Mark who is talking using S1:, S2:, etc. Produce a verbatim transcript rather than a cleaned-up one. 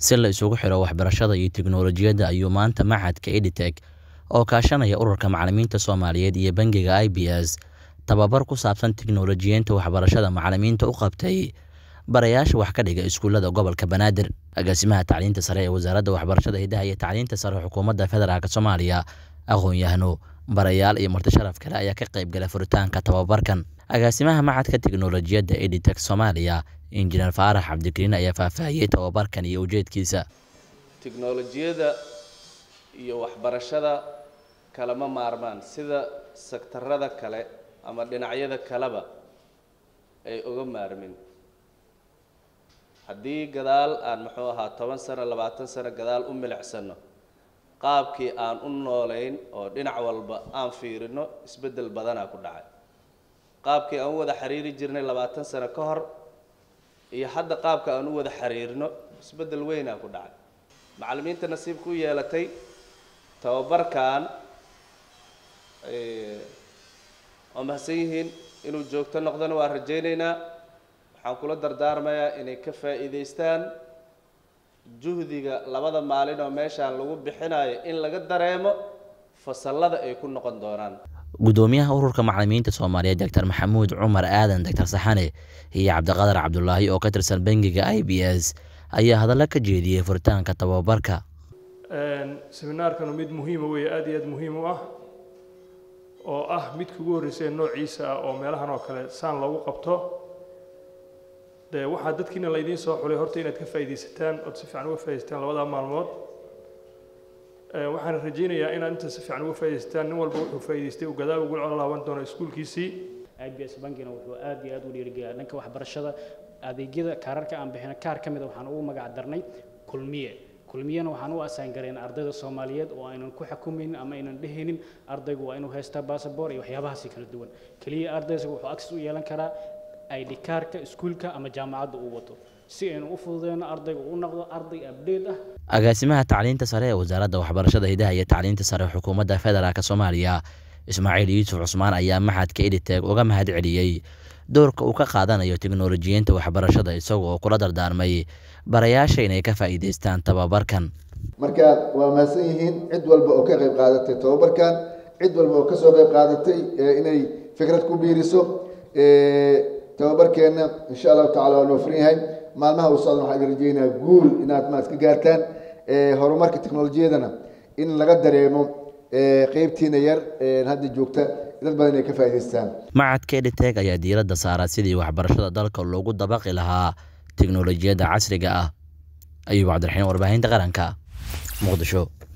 S1: si la isugu xiro waxbarashada iyo tiknoolajiyadda ayuu maanta Machadka EdTech oo kaashanaya ururka macallimiinta Soomaaliyeed iyo bangiga I B S tababar ku saabsan tiknoolajiyada waxbarashada macallimiinta u qabtay barayaasha wax ka dhiga iskuulada gobolka Banaadir. Agaasimaha tacliinta sare ee wasaaradda waxbarashada hidaha iyo tacliinta sare xukuumadda federaalka Soomaaliya aqoon-yahano barayaal iyo marti sharaf kale ayaa ka qayb galay furitaanka tababarkan. Agaasimaha Machadka Tiknoolajiyadda EdTech Soomaaliya Injineer Faarax Cabdikariin ayaa faahfaahiyay tababarkan iyo ujeedkiisa.
S2: Tiknoolajiyada iyo waxbarashada kalama maarmaan sida sektarada kale ama dhinacyada kaleba ay uga maarmin. haddii gadaal aan muxuu ahaa toban sano labaatan sano gadaal u milicsano qaabkii aan u nooleyn oo dhinac walba aan fiirino isbedel badan ku dhacay. qaabkii aan wada xiriiri jirnay labaatan sano ka hor iyo hadda qaabka aan u wada xiriirno isbedel weyn ku dhacay. macallimiinta nasiib ku yeelatay tababarkan ee oo mahadsan yihiin inuu joogto noqdana waa rajaynaynaa. waxaan kula dardaarmayaa inay ka faa'iideystaan juhdiga labada maalin oo meeshaan lagu bixinayo in laga dareemo fasallada ay ku noqon doonaan.
S1: gudoomiyaha ururka macallimiinta Soomaaliyeed Dr Maxamuud Cumar Aadan Dr Saxane iyo Cabdiqadar Cabdullaahi oo ka tirsan bangiga I B S ayaa hadallo ka jeediyay furitaanka tababarka.
S3: een seminaarkan mid muhiim ah aad iyo aad muhiim u ah oo ah mid ugu horeysay noociisa oo meelahan oo kale saan lagu qabto. de waxa dadkiina la idin soo xulay horta inaad ka faa'iideysataan oo si fiican uga faa'iideystaan labada maalmood. ee waxaan rajaynayaa inaad inta si fiican uga faa'iideystaan nin walba wuxuu faa'iideystay uu gadaal ugu laaban doono iskuulkiisii.
S4: I B S bankina wuxuu aad iyo aad u dhiirigeliyay dhanka waxbarashada adeegyada kaararka aan bixino kaar ka mid ah waxaan ugu magac darnay kulmiye. kulmiyana waxaan u asaan gareyn ardayda Soomaaliyeed oo aynan ku xukumin ama aynan dhehinin ardaygu waa inuu haysto passport iyo waxyaabahaas kala duwan. kaliya ardaygu wuxuu access u yeelan karaa I D kaarka iskuulka ama jaamacadda uu wato si aynu u fududeeno ardaygu u noqdo arday update ah.
S1: agaasimaha tacliinta sare ee wasaaradda waxbarashada hidaha iyo tacliinta sare xukuumadda federaalka Soomaaliya Ismaaciil Yuusuf Cusmaan ayaa Machadka EdTech uga mahad celiyay doorka uu ka qaadanayo tiknoolajiyada waxbarashada isagoo kula dardaarmay barayaasha inay ka faa'iideystaan tababarkan.
S5: marka waa mahadsan yihiin cid walba oo ka qayb qaadatay tababarkan, cid walba oo ka soo qayb qaadatay inay fikrad ku biiriso ee tababarkeena insha Allah taala waa noo furan yahay. maalmaha uu socdo waxaan rajaynayaa guul inaad maad ka gaartaan ee horumarka tiknoolajiyadana in laga dareemo ee qaybtiina yar ee hadda joogta dad badan ay ka faa'iideystaan.
S1: Machadka EdTech ayaa diiradda saaray sidii waxbarashada dalka loogu dabaqi lahaa tiknoolajiyada casriga ah. Ayuub Cabdiraxiin warbaahinta qaranka Muqdisho.